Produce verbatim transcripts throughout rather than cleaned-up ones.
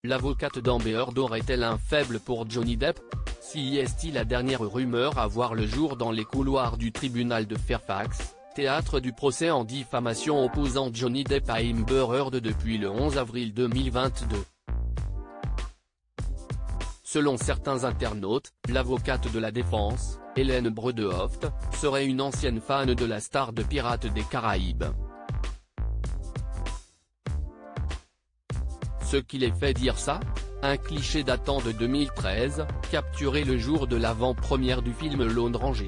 l'avocate d'Amber Heard aurait-elle un faible pour Johnny Depp? Si est-il la dernière rumeur à voir le jour dans les couloirs du tribunal de Fairfax, théâtre du procès en diffamation opposant Johnny Depp à Amber Heard depuis le onze avril deux mille vingt-deux. Selon certains internautes, l'avocate de la défense, Hélène Bredehoft, serait une ancienne fan de la star de Pirates des Caraïbes. Ce qui les fait dire ça? Un cliché datant de deux mille treize, capturé le jour de l'avant-première du film Lone Ranger.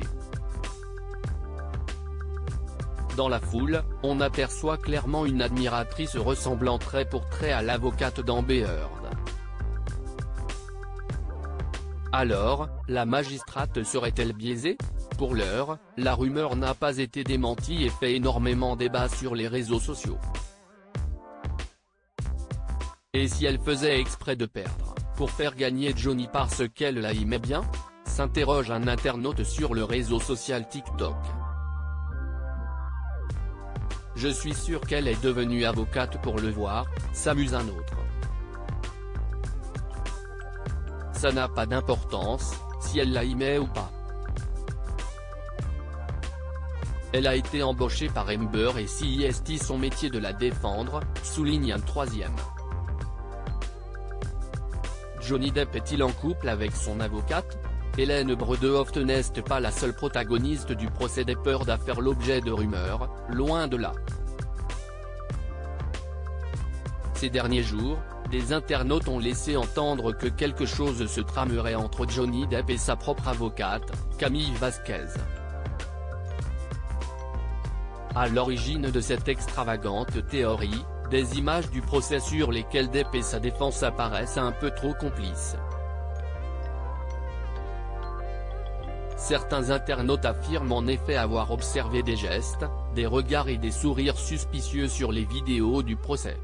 Dans la foule, on aperçoit clairement une admiratrice ressemblant trait pour trait à l'avocate d'Amber Heard. Alors, la magistrate serait-elle biaisée? Pour l'heure, la rumeur n'a pas été démentie et fait énormément débat sur les réseaux sociaux. Et si elle faisait exprès de perdre, pour faire gagner Johnny parce qu'elle la aimait bien? S'interroge un internaute sur le réseau social TikTok. Je suis sûr qu'elle est devenue avocate pour le voir, s'amuse un autre. Ça n'a pas d'importance, si elle la aimait ou pas. Elle a été embauchée par Amber et si c'est son métier de la défendre, souligne un troisième. Johnny Depp est-il en couple avec son avocate? Hélène Bredehoft n'est pas la seule protagoniste du procès Depp Heard à faire l'objet de rumeurs, loin de là. Ces derniers jours, des internautes ont laissé entendre que quelque chose se tramerait entre Johnny Depp et sa propre avocate, Camille Vasquez. À l'origine de cette extravagante théorie, des images du procès sur lesquelles Depp et sa défense apparaissent un peu trop complices. Certains internautes affirment en effet avoir observé des gestes, des regards et des sourires suspicieux sur les vidéos du procès.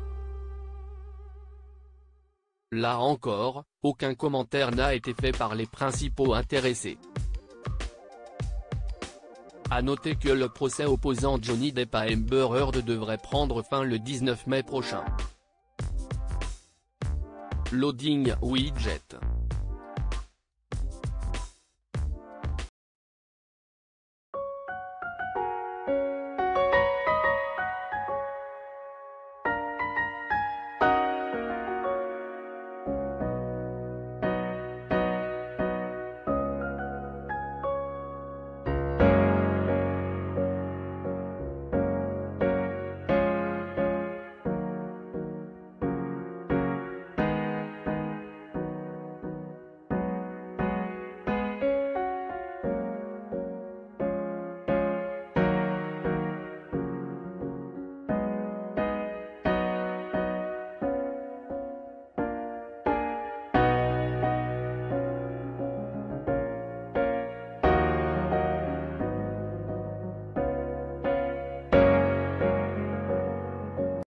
Là encore, aucun commentaire n'a été fait par les principaux intéressés. À noter que le procès opposant Johnny Depp à Amber Heard devrait prendre fin le dix-neuf mai prochain. Loading widget.